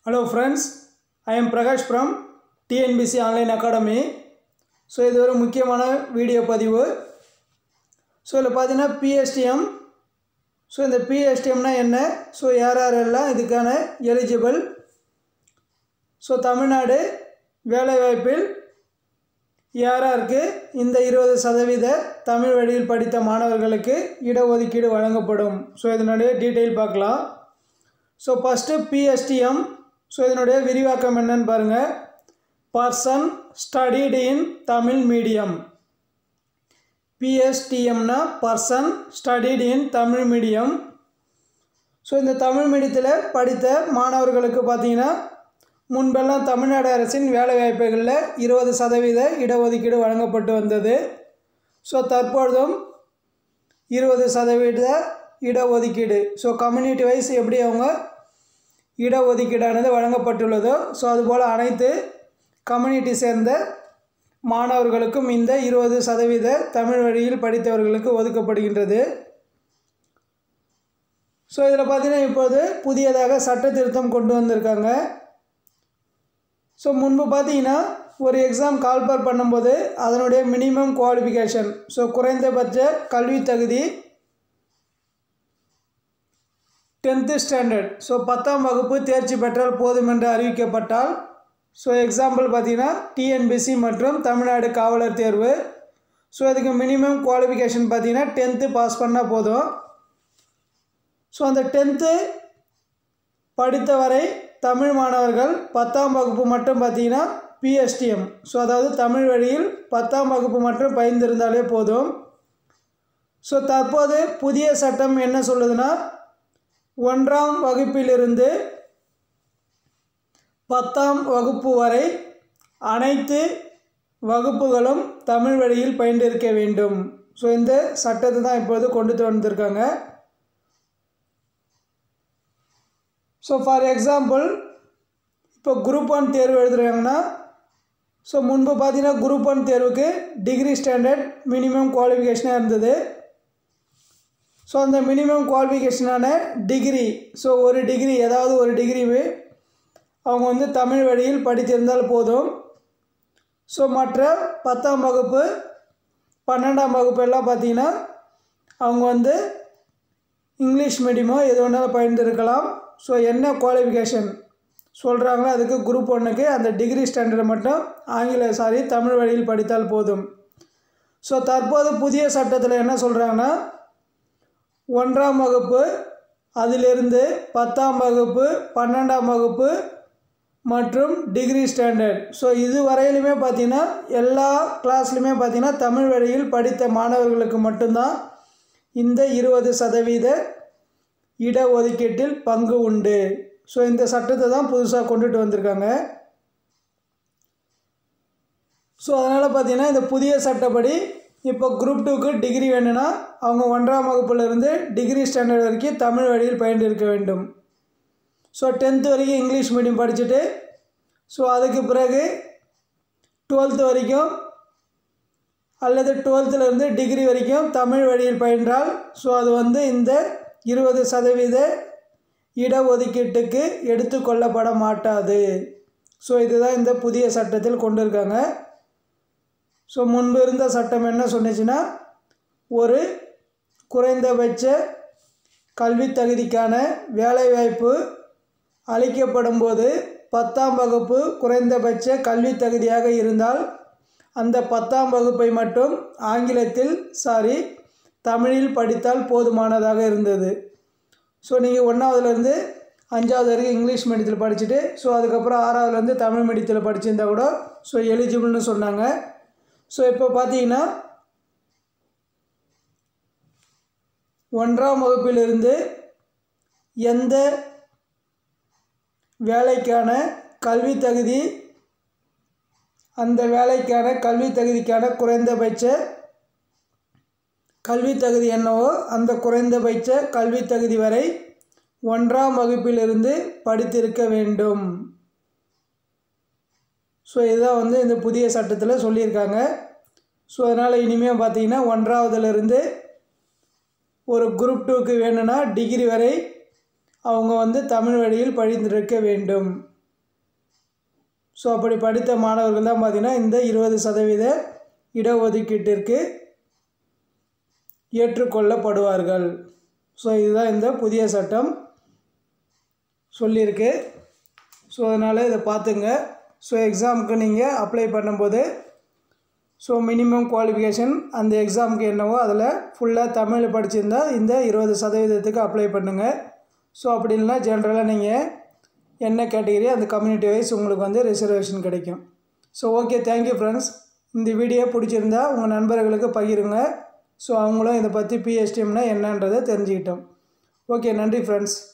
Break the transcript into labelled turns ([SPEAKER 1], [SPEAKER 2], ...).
[SPEAKER 1] Hello friends, I am Prakash from TNBC Online Academy. So இது ஒரு முக்கியமான video பதிவு. ஸோ இதில் பார்த்தீங்கன்னா PSTM. ஸோ இந்த PSTMனா என்ன, ஸோ யாரெல்லாம் இதுக்கான எலிஜிபிள், ஸோ தமிழ்நாடு வேலைவாய்ப்பில் யாராருக்கு இந்த 20% தமிழ் வழியில் படித்த மாணவர்களுக்கு இடஒதுக்கீடு வழங்கப்படும். ஸோ இதனுடைய டீட்டெயில் பார்க்கலாம். So first PSTM. ஸோ இதனுடைய விரிவாக்கம் என்னன்னு பாருங்கள். Person studied in Tamil medium. PSTMனா person studied in Tamil medium. So இந்த தமிழ் மீடியத்தில் படித்த மாணவர்களுக்கு பார்த்தீங்கன்னா முன்பெல்லாம் தமிழ்நாடு அரசின் வேலைவாய்ப்புகளில் 20% இடஒதுக்கீடு வழங்கப்பட்டு வந்தது. ஸோ தற்பொழுதும் 20% இடஒதுக்கீடு, ஸோ கம்யூனிட்டி வைஸ் எப்படி அவங்க இடஒதுக்கீடானது வழங்கப்பட்டுள்ளதோ, ஸோ அதுபோல் அனைத்து கம்யூனிட்டி சேர்ந்த மாணவர்களுக்கும் இந்த 20% தமிழ் வழியில் படித்தவர்களுக்கு ஒதுக்கப்படுகின்றது. ஸோ இதில் பார்த்தீங்கன்னா இப்போது புதியதாக சட்ட திருத்தம் கொண்டு வந்திருக்காங்க. ஸோ முன்பு பார்த்தீங்கன்னா ஒரு எக்ஸாம் கால்பர் பண்ணும்போது அதனுடைய மினிமம் குவாலிஃபிகேஷன், ஸோ குறைந்தபட்ச கல்வி தகுதி 10th ஸ்டாண்டர்ட், ஸோ 10ஆம் வகுப்பு தேர்ச்சி பெற்றால் போதும் என்று அறிவிக்கப்பட்டால், ஸோ எக்ஸாம்பிள் பார்த்தீங்கன்னா TNBC மற்றும் தமிழ்நாடு காவலர் தேர்வு. ஸோ இதுக்கு மினிமம் குவாலிஃபிகேஷன் பார்த்தீங்கன்னா 10th பாஸ் பண்ணால் போதும். ஸோ அந்த 10th படித்தவரை தமிழ் மாணவர்கள் 10ஆம் வகுப்பு மட்டும் பார்த்தீங்கன்னா PSTM, ஸோ அதாவது தமிழ் வழியில் 10ஆம் வகுப்பு மட்டும் பயின்றிருந்தாலே போதும். ஸோ தற்போது புதிய சட்டம் என்ன சொல்லுதுன்னா, 1ஆம் வகுப்பிலிருந்து 10ஆம் வகுப்பு வரை அனைத்து வகுப்புகளும் தமிழ் வழியில் பயின்றிருக்க வேண்டும். ஸோ இந்த சட்டத்தை தான் இப்போது கொண்டு வந்திருக்காங்க. ஸோ ஃபார் எக்ஸாம்பிள் இப்போ குரூப் 1 தேர்வு எழுதுகிறாங்கன்னா, ஸோ முன்பு பார்த்தீங்கன்னா குரூப் 1 தேர்வுக்கு டிகிரி ஸ்டாண்டர்ட் மினிமம் குவாலிஃபிகேஷனாக இருந்தது. ஸோ அந்த மினிமம் குவாலிஃபிகேஷனான டிகிரி, ஸோ ஒரு டிகிரி ஏதாவது ஒரு டிகிரி அவங்க வந்து தமிழ் வழியில் படித்திருந்தால் போதும். ஸோ மற்ற 10ஆம் வகுப்பு 12ஆம் வகுப்பு எல்லாம் பார்த்தீங்கன்னா அவங்க வந்து இங்கிலீஷ் மீடியமோ எது வேணாலும் பயின்றிருக்கலாம். ஸோ என்ன குவாலிஃபிகேஷன் சொல்கிறாங்களோ அதுக்கு குரூப் 1க்கு அந்த டிகிரி ஸ்டாண்டர்டை மட்டும் தமிழ் வழியில் படித்தால் போதும். ஸோ தற்போது புதிய சட்டத்தில் என்ன சொல்கிறாங்கன்னா, 1ஆம் வகுப்பு அதிலிருந்து 10ஆம் வகுப்பு 12ஆம் வகுப்பு மற்றும் டிகிரி ஸ்டாண்டர்ட், ஸோ இது வரையிலுமே பார்த்திங்கன்னா எல்லா கிளாஸ்லையுமே பார்த்திங்கன்னா தமிழ் வழியில் படித்த மாணவர்களுக்கு மட்டும்தான் இந்த 20% இடஒதுக்கீட்டில் பங்கு உண்டு. ஸோ இந்த சட்டத்தை தான் புதுசாக கொண்டுட்டு வந்திருக்காங்க. ஸோ அதனால் பார்த்திங்கன்னா இந்த புதிய சட்டப்படி இப்போ குரூப் 2க்கு டிகிரி வேணும்னா அவங்க 1ஆம் வகுப்புலேருந்து டிகிரி ஸ்டாண்டர்ட் வரைக்கும் தமிழ் வழியில் பயின்றிருக்க வேண்டும். ஸோ 10th வரைக்கும் இங்கிலீஷ் மீடியம் படிச்சுட்டு, ஸோ அதுக்கு பிறகு 12th வரைக்கும் அல்லது 12th டிகிரி வரைக்கும் தமிழ் வழியில் பயின்றால், ஸோ அது வந்து இந்த 20% இடஒதுக்கீட்டுக்கு எடுத்துக்கொள்ளப்பட மாட்டாது. ஸோ இதுதான் இந்த புதிய சட்டத்தில் கொண்டு இருக்காங்க. ஸோ முன்பு இருந்த சட்டம் என்ன சொன்னிச்சுன்னா, ஒரு குறைந்தபட்ச கல்வி தகுதிக்கான வேலைவாய்ப்பு அளிக்கப்படும் போது 10ஆம் வகுப்பு குறைந்தபட்ச கல்வி தகுதியாக இருந்தால் அந்த 10ஆம் வகுப்பை மட்டும் ஆங்கிலத்தில் தமிழில் படித்தால் போதுமானதாக இருந்தது. ஸோ நீங்கள் 1ஆவதுலேருந்து 5ஆவது வரைக்கும் இங்கிலீஷ் மீடியத்தில் படிச்சுட்டு, ஸோ அதுக்கப்புறம் 6ஆவதுலேருந்து தமிழ் மீடியத்தில் படிச்சிருந்தால் கூட ஸோ எலிஜிபிள்னு சொன்னாங்க. ஸோ இப்போ பார்த்தீங்கன்னா 1ஆம் வகுப்பிலிருந்து எந்த வேலைக்கான கல்வி தகுதி, அந்த வேலைக்கான கல்வி தகுதிக்கான குறைந்தபட்ச கல்வி தகுதி என்னவோ அந்த குறைந்தபட்ச கல்வி தகுதி வரை 1ஆம் வகுப்பிலிருந்து படித்திருக்க வேண்டும். ஸோ இதுதான் வந்து இந்த புதிய சட்டத்தில் சொல்லியிருக்காங்க. ஸோ அதனால் இனிமேல் பார்த்தீங்கன்னா 1ஆவதுலேருந்து ஒரு குரூப் 2க்கு வேணும்னா டிகிரி வரை அவங்க வந்து தமிழ் வழியில் படித்திருக்க வேண்டும். ஸோ அப்படி படித்த மாணவர்கள் தான் பார்த்திங்கன்னா இந்த 20% இடஒதுக்கீட்டிற்கு ஏற்றுக்கொள்ளப்படுவார்கள். ஸோ இதுதான் இந்த புதிய சட்டம் சொல்லியிருக்கு. ஸோ அதனால் இதை பார்த்துங்க. ஸோ எக்ஸாமுக்கு நீங்கள் அப்ளை பண்ணும்போது ஸோ மினிமம் குவாலிஃபிகேஷன் அந்த எக்ஸாமுக்கு என்னவோ அதில் ஃபுல்லாக தமிழ் படிச்சிருந்தால் இந்த 20% அப்ளை பண்ணுங்கள். ஸோ அப்படி இல்லைனா ஜென்ரலாக நீங்கள் என்ன கேட்டகரி அந்த கம்யூனிட்டி வைஸ் உங்களுக்கு வந்து ரிசர்வேஷன் கிடைக்கும். So okay, thank you friends. இந்த வீடியோ பிடிச்சிருந்தா உங்கள் நண்பர்களுக்கு பகிருங்க. ஸோ அவங்களும் இதை பற்றி PSTMனா என்னன்றதை தெரிஞ்சுக்கிட்டோம். ஓகே, நன்றி ஃப்ரெண்ட்ஸ்.